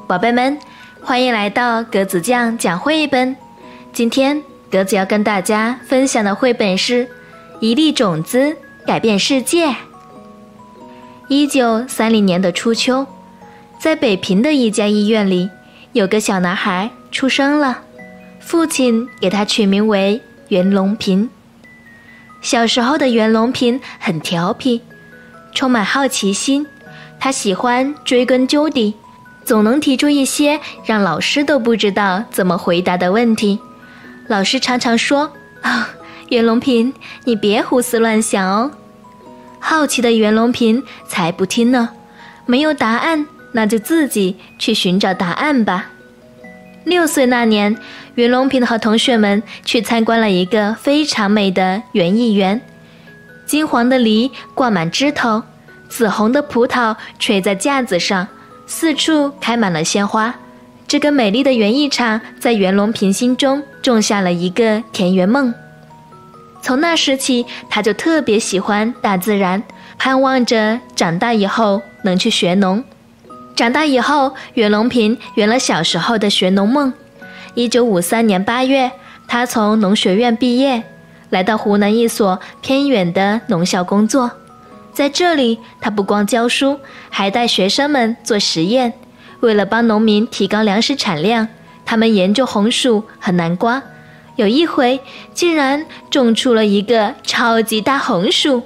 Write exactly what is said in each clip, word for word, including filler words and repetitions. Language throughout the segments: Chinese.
宝贝们，欢迎来到格子酱讲绘本。今天格子要跟大家分享的绘本是《一粒种子改变世界》。一九三零年的初秋，在北平的一家医院里，有个小男孩出生了，父亲给他取名为袁隆平。小时候的袁隆平很调皮，充满好奇心，他喜欢追根究底，总能提出一些让老师都不知道怎么回答的问题。老师常常说：“啊、哦，袁隆平，你别胡思乱想哦。”好奇的袁隆平才不听呢，没有答案，那就自己去寻找答案吧。六岁那年，袁隆平和同学们去参观了一个非常美的园艺园，金黄的梨挂满枝头，紫红的葡萄垂在架子上，四处开满了鲜花。这个美丽的园艺场在袁隆平心中种下了一个田园梦。从那时起，他就特别喜欢大自然，盼望着长大以后能去学农。长大以后，袁隆平圆了小时候的学农梦。一九五三年八月，他从农学院毕业，来到湖南一所偏远的农校工作。在这里，他不光教书，还带学生们做实验。为了帮农民提高粮食产量，他们研究红薯和南瓜。有一回，竟然种出了一个超级大红薯。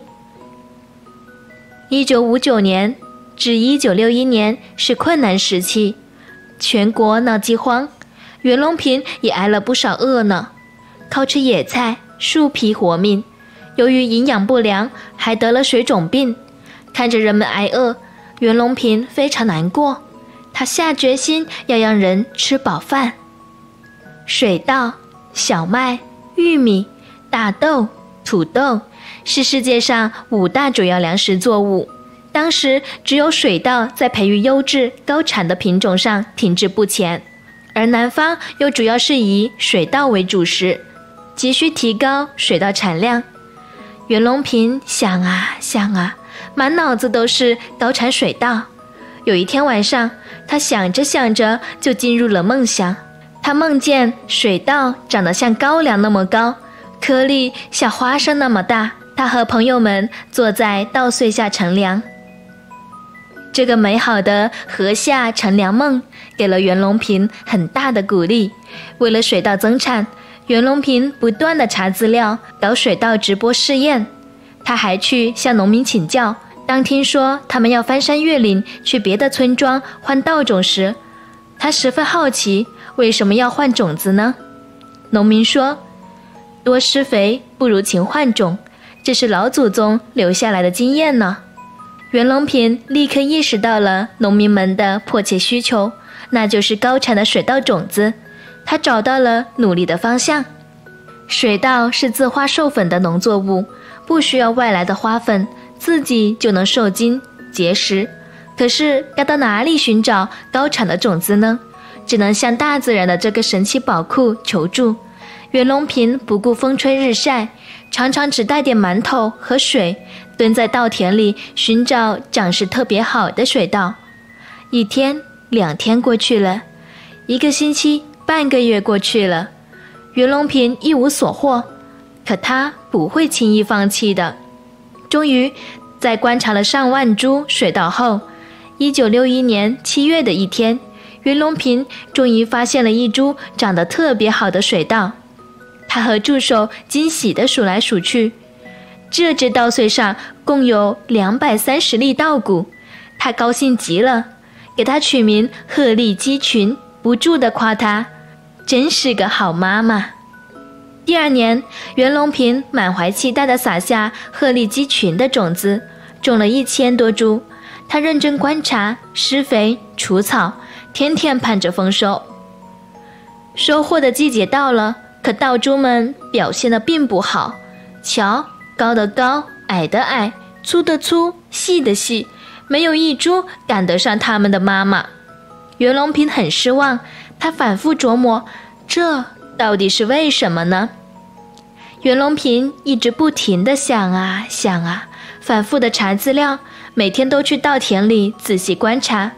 一九五九年至一九六一年是困难时期，全国闹饥荒，袁隆平也挨了不少饿呢，靠吃野菜、树皮活命。由于营养不良，还得了水肿病。看着人们挨饿，袁隆平非常难过，他下决心要让人吃饱饭。水稻、小麦、玉米、大豆、土豆是世界上五大主要粮食作物。当时只有水稻在培育优质高产的品种上停滞不前，而南方又主要是以水稻为主食，急需提高水稻产量。袁隆平想啊想啊，满脑子都是高产水稻。有一天晚上，他想着想着就进入了梦乡。他梦见水稻长得像高粱那么高，颗粒像花生那么大，他和朋友们坐在稻穗下乘凉。这个美好的禾下乘凉梦给了袁隆平很大的鼓励。为了水稻增产，袁隆平不断地查资料，搞水稻直播试验。他还去向农民请教，当听说他们要翻山越岭去别的村庄换稻种时，他十分好奇，为什么要换种子呢？农民说，多施肥不如勤换种，这是老祖宗留下来的经验呢。袁隆平立刻意识到了农民们的迫切需求，那就是高产的水稻种子。他找到了努力的方向。水稻是自花授粉的农作物，不需要外来的花粉，自己就能受精结实。可是该到哪里寻找高产的种子呢？只能向大自然的这个神奇宝库求助。袁隆平不顾风吹日晒，常常只带点馒头和水，蹲在稻田里寻找长势特别好的水稻。一天两天过去了，一个星期半个月过去了，袁隆平一无所获，可他不会轻易放弃的。终于在观察了上万株水稻后，一九六一年七月的一天，袁隆平终于发现了一株长得特别好的水稻。他和助手惊喜地数来数去，这只稻穗上共有两百三十粒稻谷。他高兴极了，给它取名鹤立鸡群，不住地夸他真是个好妈妈。第二年，袁隆平满怀期待地撒下鹤立鸡群的种子，种了一千多株。他认真观察、施肥、除草，天天盼着丰收。收获的季节到了，可稻株们表现得并不好。瞧，高的高，矮的矮，粗的粗，细的细，没有一株赶得上他们的妈妈。袁隆平很失望，他反复琢磨，这到底是为什么呢？袁隆平一直不停地想啊想啊，反复地查资料，每天都去稻田里仔细观察，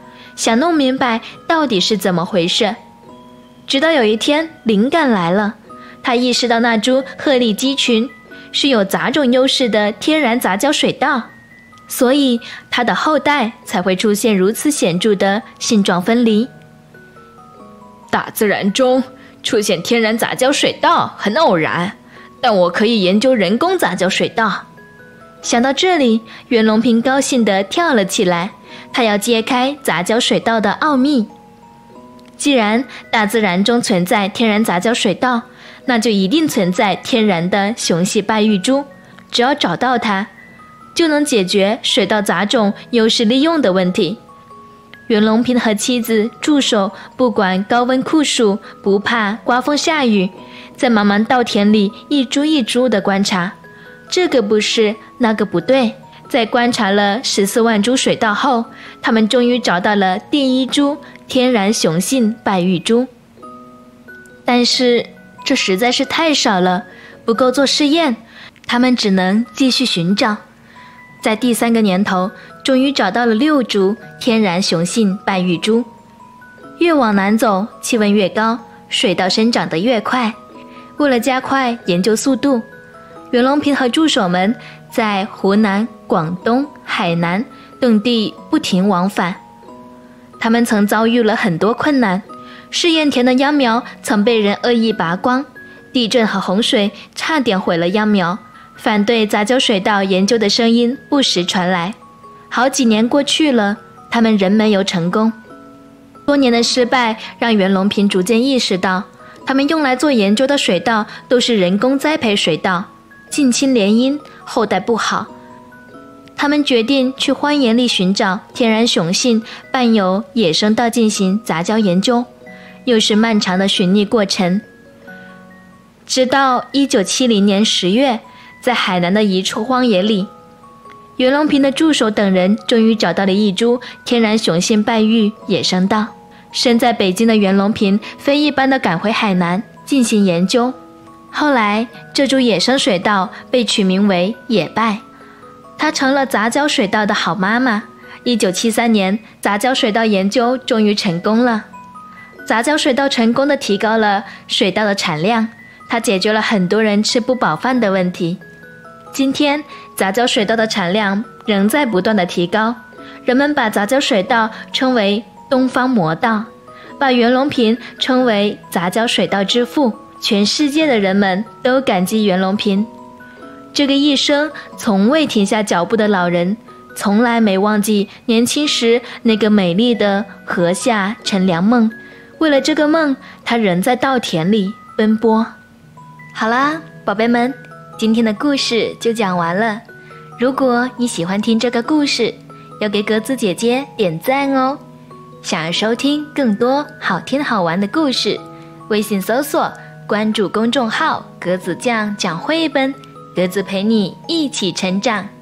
想弄明白到底是怎么回事。直到有一天灵感来了，他意识到那株鹤立鸡群，是有杂种优势的天然杂交水稻，所以它的后代才会出现如此显著的性状分离。大自然中出现天然杂交水稻很偶然，但我可以研究人工杂交水稻。想到这里，袁隆平高兴地跳了起来，他要揭开杂交水稻的奥秘。既然大自然中存在天然杂交水稻，那就一定存在天然的雄系败育株，只要找到它，就能解决水稻杂种优势利用的问题。袁隆平和妻子、助手不管高温酷暑，不怕刮风下雨，在茫茫稻田里一株一株地观察，这个不是，那个不对。在观察了十四万株水稻后，他们终于找到了第一株天然雄性败育株。但是这实在是太少了，不够做试验，他们只能继续寻找。在第三个年头，终于找到了六株天然雄性败育株。越往南走，气温越高，水稻生长得越快。为了加快研究速度，袁隆平和助手们在湖南、广东、海南等地不停往返。他们曾遭遇了很多困难，试验田的秧苗曾被人恶意拔光，地震和洪水差点毁了秧苗，反对杂交水稻研究的声音不时传来。好几年过去了，他们仍没有成功。多年的失败让袁隆平逐渐意识到，他们用来做研究的水稻都是人工栽培水稻，近亲联姻，后代不好。他们决定去荒野里寻找天然雄性伴有野生稻进行杂交研究，又是漫长的寻觅过程。直到一九七零年十月，在海南的一处荒野里，袁隆平的助手等人终于找到了一株天然雄性败育野生稻。身在北京的袁隆平非一般地赶回海南进行研究。后来这株野生水稻被取名为野败，它成了杂交水稻的好妈妈。一九七三年，杂交水稻研究终于成功了。杂交水稻成功地提高了水稻的产量，它解决了很多人吃不饱饭的问题。今天杂交水稻的产量仍在不断地提高，人们把杂交水稻称为东方魔稻，把袁隆平称为杂交水稻之父。全世界的人们都感激袁隆平。这个一生从未停下脚步的老人，从来没忘记年轻时那个美丽的禾下乘凉梦。为了这个梦，他仍在稻田里奔波。好啦，宝贝们，今天的故事就讲完了。如果你喜欢听这个故事，要给格子姐姐点赞哦。想要收听更多好听好玩的故事，微信搜索关注公众号格子酱讲绘本，格子陪你一起成长。